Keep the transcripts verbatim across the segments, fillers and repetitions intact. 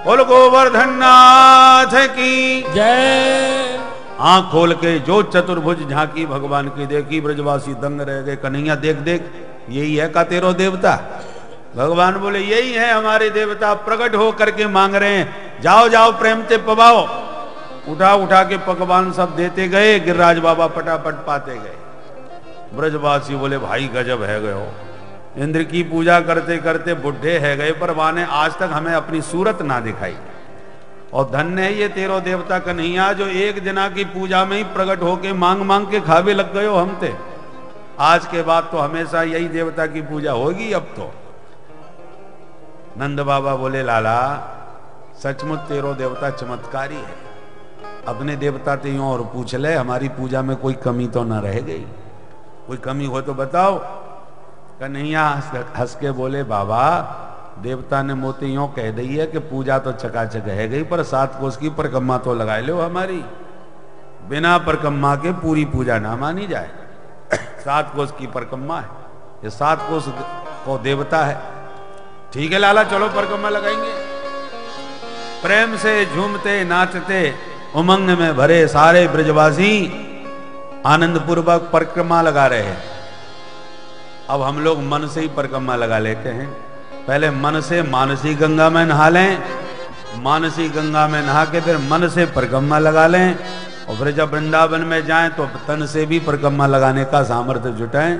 बोल गोवर्धन नाथ की जय। आंख खोल के जो चतुर्भुज झांकी भगवान की देखी, ब्रजवासी दंग रह गए। कन्हैया देख देख, यही है का तेरो देवता? भगवान बोले यही है हमारे देवता, प्रकट हो करके मांग रहे हैं, जाओ जाओ प्रेम से पवाओ। उठा उठा के पकवान सब देते गए, गिरिराज बाबा फटाफट पाते गए। ब्रजवासी बोले भाई गजब है गए हो, इंद्र की पूजा करते करते बुढ़े है गए, पर वहां ने आज तक हमें अपनी सूरत ना दिखाई। और धन्य है ये तेरो देवता कन्हैया, जो एक दिना की पूजा में ही प्रकट होके मांग मांग के खावे लग गए हो हम ते। आज के बाद तो हमेशा यही देवता की पूजा होगी अब तो। नंद बाबा बोले लाला सचमुच तेरो देवता चमत्कारी है, अपने देवता ते यूं और पूछ ले, हमारी पूजा में कोई कमी तो ना रह गई, कोई कमी हो तो बताओ। कन्हैया हंस के बोले बाबा देवता ने मोती यूं कह दी है कि पूजा तो चकाचक है गई, पर सात कोस की परिक्रमा तो लगा लो हमारी, बिना परिक्रमा के पूरी पूजा ना मानी जाए। सात कोस की परिक्रमा है, ये सात कोस को देवता है। ठीक है लाला चलो परिक्रमा लगाएंगे। प्रेम से झूमते नाचते उमंग में भरे सारे ब्रजवासी आनंद पूर्वक परिक्रमा लगा रहे हैं। अब हम लोग मन से ही परिक्रमा लगा लेते हैं। पहले मन से मानसी गंगा में नहा लें, मानसी गंगा में नहा के फिर मन से परिक्रमा लगा लें, और फिर जब वृंदावन में जाएं तो तन से भी परिक्रमा लगाने का सामर्थ्य जुटाएं।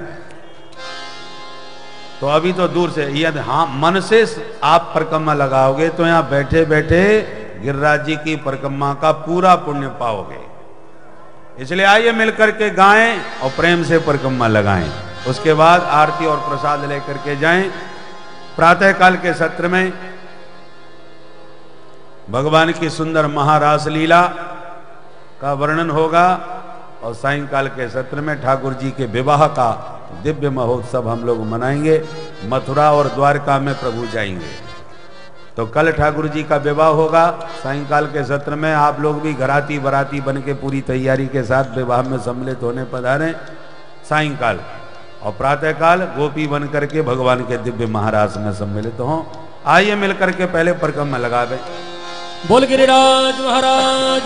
तो अभी तो दूर से, यदि हाँ मन से आप परिक्रमा लगाओगे तो यहाँ बैठे बैठे गिरिराज जी की परिक्रमा का पूरा पुण्य पाओगे। इसलिए आइए मिलकर के गाएं और प्रेम से परिक्रमा लगाएं। उसके बाद आरती और प्रसाद लेकर के जाएं। प्रातः काल के सत्र में भगवान की सुंदर महारास लीला का वर्णन होगा, और सायंकाल के सत्र में ठाकुर जी के विवाह का दिव्य महोत्सव हम लोग मनाएंगे। मथुरा और द्वारका में प्रभु जाएंगे। तो कल ठाकुर जी का विवाह होगा, सायंकाल के सत्र में आप लोग भी घराती बराती बन के पूरी तैयारी के साथ विवाह में सम्मिलित होने पधारें सायंकाल, और प्रातःकाल गोपी बन करके भगवान के दिव्य महाराज में सम्मिलित हों। आइए मिलकर के पहले परिक्रमा लगा दें। बोल गिरिराज महाराज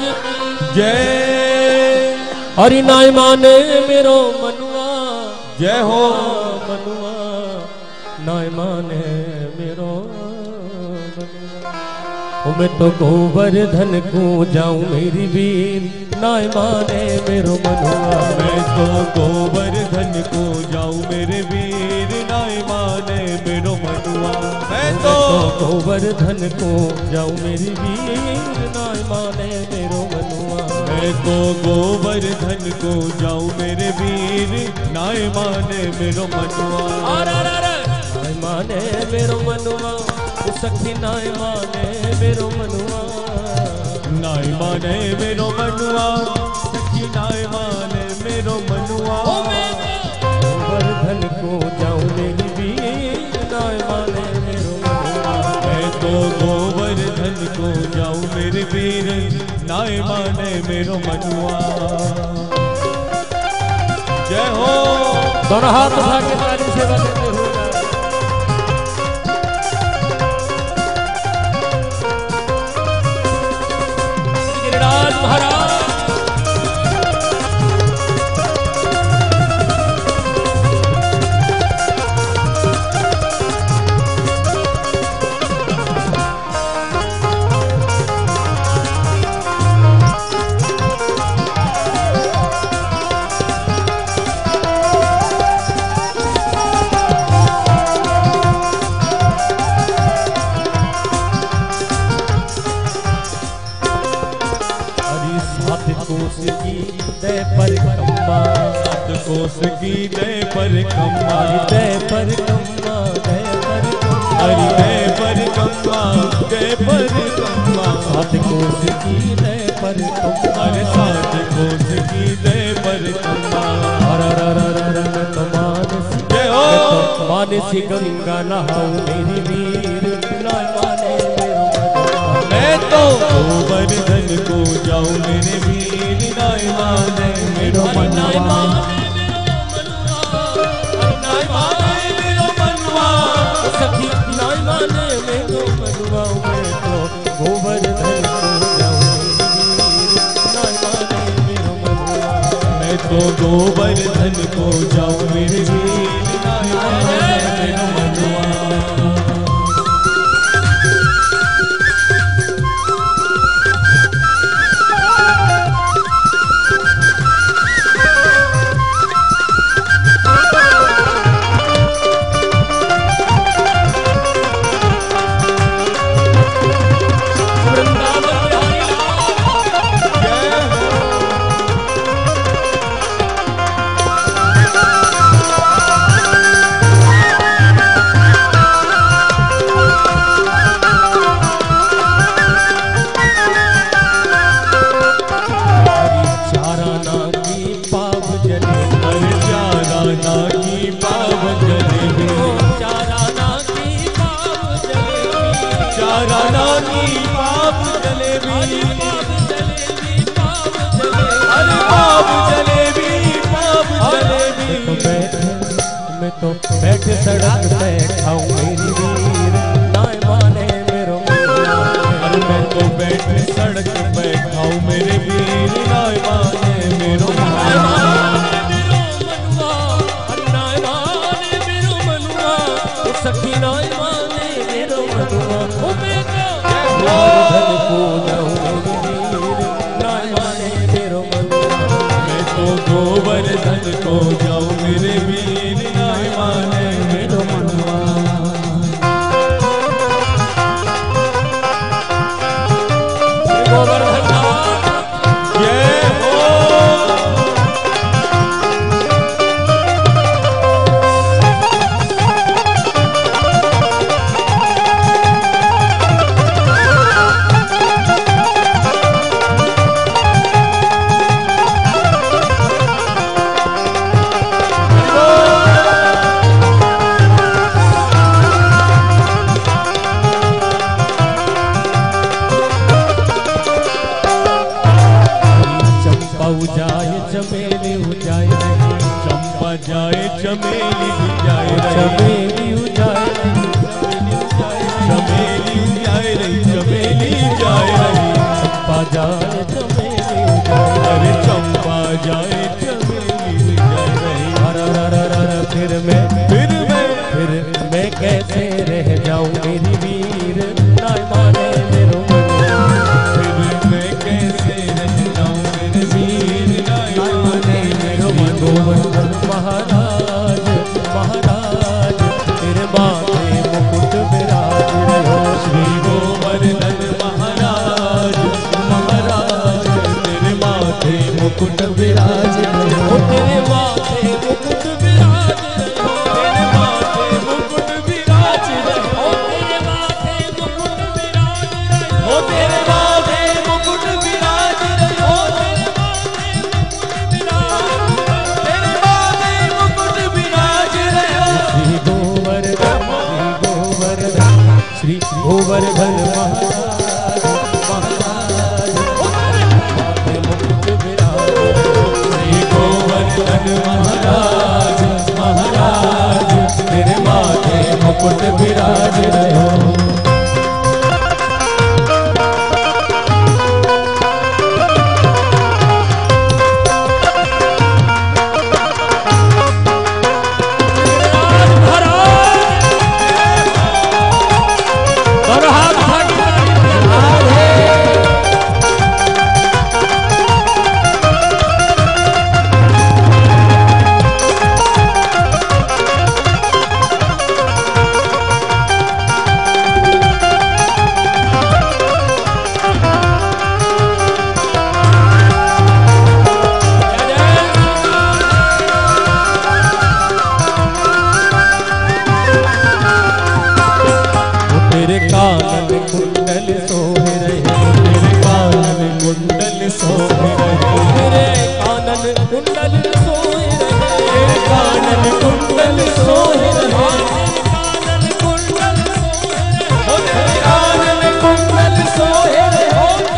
जय। हरि नाय माने मेरो मनुआ, जय हो मनुआ नाय माने मेरो मनुआ। मैं तो गोवर्धन को जाऊं मेरी वीर, नाय माने मेरो मनुआ। मैं तो गोवर्धन को जाऊं मेरे वीर, नाय माने मेरो मनुआ। मैं तो गोवर्धन को जाऊं मेरी वीर, नाय माने मेरो मनुआ। मैं तो गोवर्धन को जाऊं मेरे वीर, नाय माने मेरो मनुआ। नाय माने मेरो मनुआ, सखी नाय माने मेरो मनुआ। नाय माने मेरो मनुआ, सखी नाय माने मेरो मनुआ। गोवर्धन को जाऊं मेरी वीर, नाय माने मेरो मनुआ। मैं तो गोवर्धन को जाऊं मेरे वीर, नाय माने मेरो मनुआ। जय हो। दोनों हाथ उठा के ताली सेवा देते हुए गिरिराज महाराज। कोस की दे परिक्रमा, दे परिक्रमा, दे परिक्रमा, हरि दे परिक्रमा, दे परिक्रमा। सात कोस की दे परिक्रमा, अरे सात कोस की दे परिक्रमा। हर हर हर हर मैं तो मानसी, जय हो। मानसी गंगा नहाऊं मेरी वीर, नाय माने मेरो मनुआ। मैं तो गोवर्धन को जाऊं मेरे वीर, नाय माने मेरो मनुआ। सखी नाय माने मेरो मनुआ। मैं तो तो गोवर्धन को जाऊं मेरे वीर नाय माने मेरा मनुआ। तो बैठ सड़क पे खाऊं मेरी वीर नाय माने मेरो मनुआ। अरे मैं तो बैठ सड़क पे खाऊं मेरे वीर नाय माने मेरो मनुआ। नाय माने मेरो मनुआ सखी नाय माने मेरो मनुआ। ओ मैं तो गोवर्धन को जाऊं मेरे वीर नाय माने मेरो मनुआ। गोवर्धन जय हो। चमेली उजाए चंपा जाए चमेली उजाए चमेली उजाए चमेली उजाए रही चमेली उजाए रही चंपा जाए चमेली उजाए अरे चंपा जाए चमेली उजाए रही। अरे अरे अरे फिर मैं फिर मैं फिर मैं कैसे रह जाऊं मेरी वीर नाय माने मेरो मनुआ। फिर मैं कैसे रह जाऊं मेरे वीर नाय माने मेरो मनुआ। महाराज महाराज तेरे माथे मुकुट विराज रहो श्री गोवर्धन महाराज महाराज तेरे माथे मुकुट विराज रहो। तेरे माथे मुकुट विराज रहो तेरे माथे मुकुट विराज रहो। तेरे माथे मुकुट विराज रहो ओ तेरे माथे मुकुट विराज रहो। तेरे माथे मुकुट विराज रहो। श्री गोवर्धन श्री गोवर्धन श्री गोवर्धन महाराज महाराज माथे मुकुट विराज श्री गोवर्धन महाराज महाराज तेरे माथे मुकुट विराज रहो। तेरे कानन कुंडल सोहे रहे तेरे कानन कुंडल सोहे रहे तेरे कानन कुंडल सोहे रहे तेरे कानन कुंडल सोहे रहे तेरे कानन कुंडल सोहे रहे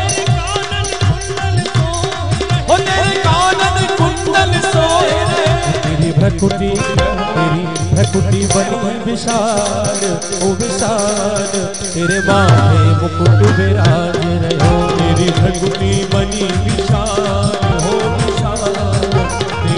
ओ तेरे कानन कुंडल सोहे रहे। तेरी भ्रकुटी तेरी भ्रकुटी बनी विशाल ओ विशाल तेरे माथे मुकुट विराज रहो। तेरी भ्रकुटी बनी विशाल हो विशाल